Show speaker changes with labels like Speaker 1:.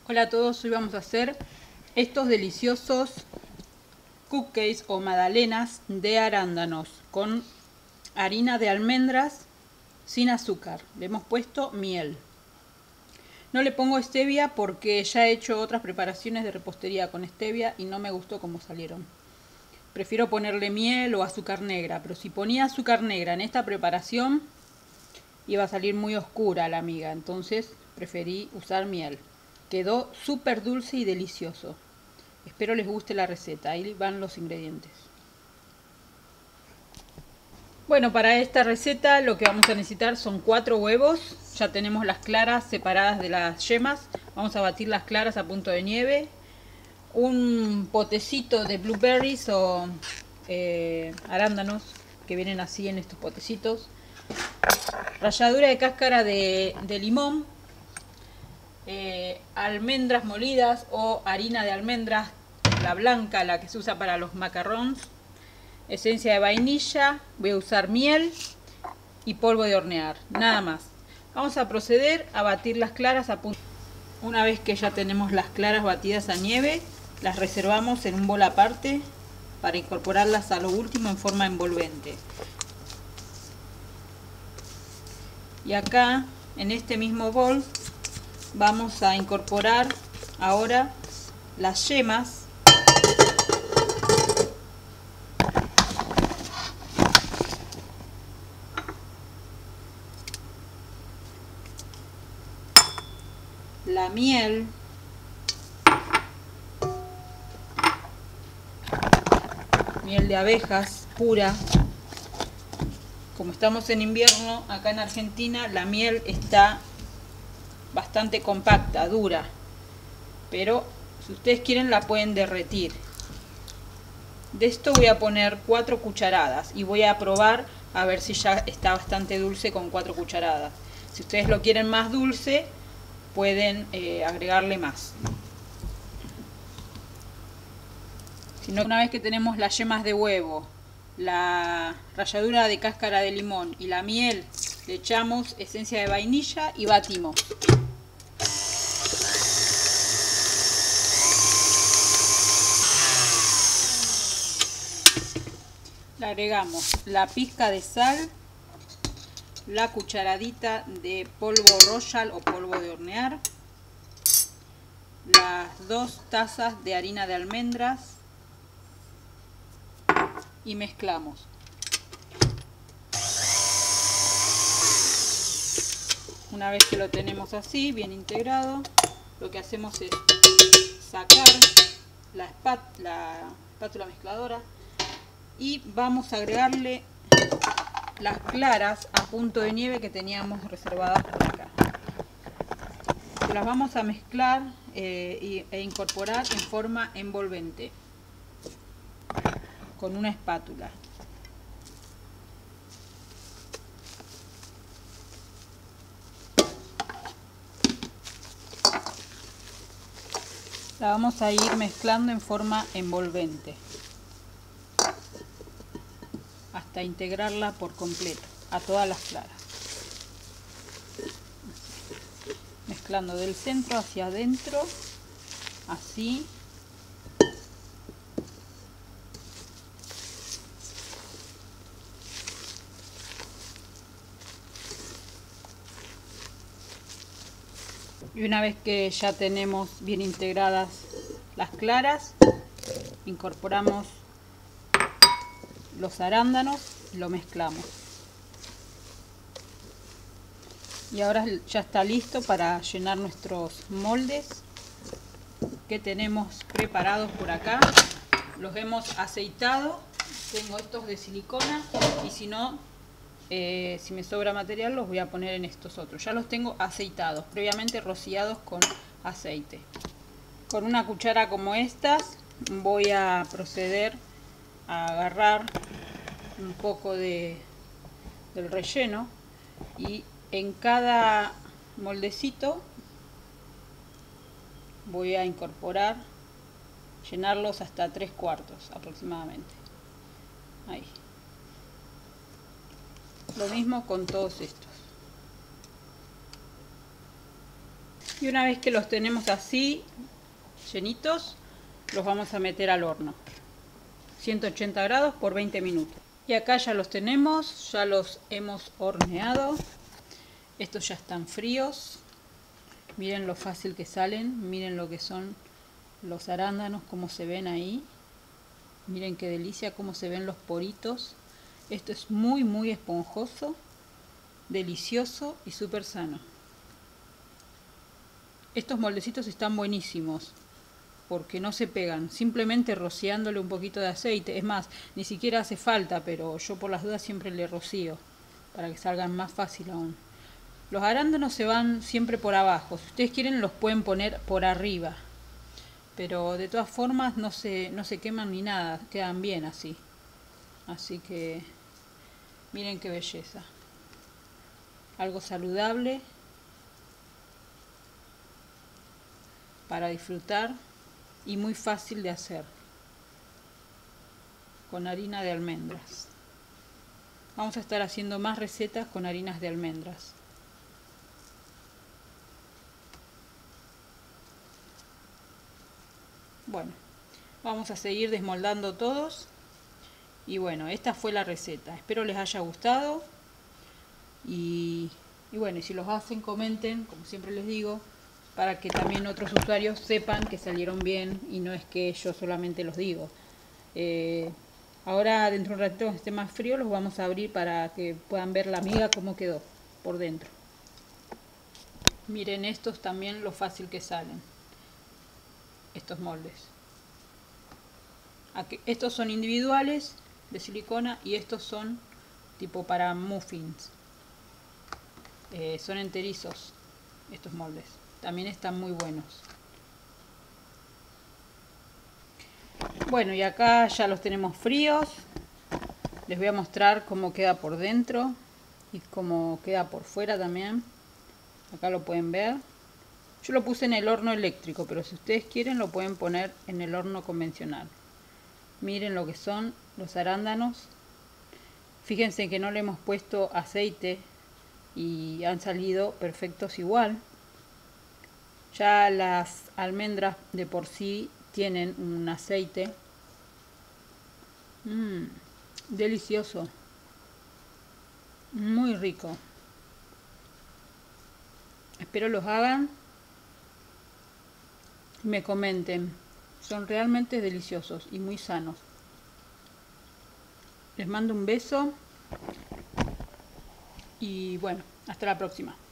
Speaker 1: Hola a todos, hoy vamos a hacer estos deliciosos cupcakes o magdalenas de arándanos con harina de almendras sin azúcar. Le hemos puesto miel. No le pongo stevia porque ya he hecho otras preparaciones de repostería con stevia y no me gustó cómo salieron. Prefiero ponerle miel o azúcar negra, pero si ponía azúcar negra en esta preparación iba a salir muy oscura la miga, entonces preferí usar miel. Quedó súper dulce y delicioso. Espero les guste la receta. Ahí van los ingredientes. Bueno, para esta receta lo que vamos a necesitar son 4 huevos. Ya tenemos las claras separadas de las yemas. Vamos a batir las claras a punto de nieve. Un potecito de blueberries o arándanos que vienen así en estos potecitos. Ralladura de cáscara de limón. Almendras molidas o harina de almendras, la blanca, la que se usa para los macarrons, esencia de vainilla, voy a usar miel y polvo de hornear, nada más. Vamos a proceder a batir las claras a punto. Una vez que ya tenemos las claras batidas a nieve, las reservamos en un bol aparte para incorporarlas a lo último en forma envolvente. Y acá, en este mismo bol, vamos a incorporar ahora las yemas la miel, miel de abejas pura. Como estamos en invierno acá en Argentina, la miel está bastante compacta, dura, pero si ustedes quieren la pueden derretir. De esto voy a poner 4 cucharadas y voy a probar a ver si ya está bastante dulce con 4 cucharadas. Si ustedes lo quieren más dulce, pueden agregarle más. Si no, una vez que tenemos las yemas de huevo, la ralladura de cáscara de limón y la miel, le echamos esencia de vainilla y batimos. Le agregamos la pizca de sal, la cucharadita de polvo royal o polvo de hornear, las 2 tazas de harina de almendras y mezclamos. Una vez que lo tenemos así, bien integrado, lo que hacemos es sacar la espátula mezcladora y vamos a agregarle las claras a punto de nieve que teníamos reservadas por acá. Las vamos a mezclar e incorporar en forma envolvente con una espátula. La vamos a ir mezclando en forma envolvente hasta integrarla por completo a todas las claras, mezclando del centro hacia adentro, así. Y una vez que ya tenemos bien integradas las claras, incorporamos los arándanos, lo mezclamos. Y ahora ya está listo para llenar nuestros moldes que tenemos preparados por acá. Los hemos aceitado. Tengo estos de silicona y si no, si me sobra material, los voy a poner en estos otros. Ya los tengo aceitados, previamente rociados con aceite. Con una cuchara como estas voy a proceder a agarrar un poco del relleno y en cada moldecito voy a incorporar, llenarlos hasta 3/4 aproximadamente. Ahí. Lo mismo con todos estos. Y una vez que los tenemos así, llenitos, los vamos a meter al horno. 180 grados por 20 minutos. Y acá ya los tenemos, ya los hemos horneado. Estos ya están fríos. Miren lo fácil que salen, miren lo que son los arándanos, cómo se ven ahí. Miren qué delicia, cómo se ven los poritos. Esto es muy esponjoso, delicioso y súper sano. Estos moldecitos están buenísimos porque no se pegan, simplemente rociándole un poquito de aceite. Es más, ni siquiera hace falta, pero yo por las dudas siempre le rocío para que salgan más fácil aún. Los arándanos se van siempre por abajo. Si ustedes quieren los pueden poner por arriba, pero de todas formas no se queman ni nada, quedan bien así. Así que miren qué belleza. Algo saludable para disfrutar y muy fácil de hacer, con harina de almendras. Vamos a estar haciendo más recetas con harinas de almendras. Bueno, vamos a seguir desmoldando todos. Y bueno, esta fue la receta. Espero les haya gustado. Y bueno, y si los hacen, comenten, como siempre les digo, para que también otros usuarios sepan que salieron bien y no es que yo solamente los digo. Ahora dentro de un ratito, cuando esté más frío, los vamos a abrir para que puedan ver la miga cómo quedó por dentro. Miren estos también lo fácil que salen, estos moldes. Aquí, estos son individuales de silicona y estos son tipo para muffins. Son enterizos estos moldes. También están muy buenos. Bueno, y acá ya los tenemos fríos. Les voy a mostrar cómo queda por dentro y cómo queda por fuera también. Acá lo pueden ver. Yo lo puse en el horno eléctrico, pero si ustedes quieren lo pueden poner en el horno convencional. Miren lo que son los arándanos. Fíjense que no le hemos puesto aceite y han salido perfectos igual. Ya las almendras de por sí tienen un aceite. Delicioso. Muy rico. Espero los hagan y me comenten. Son realmente deliciosos y muy sanos. Les mando un beso y bueno, hasta la próxima.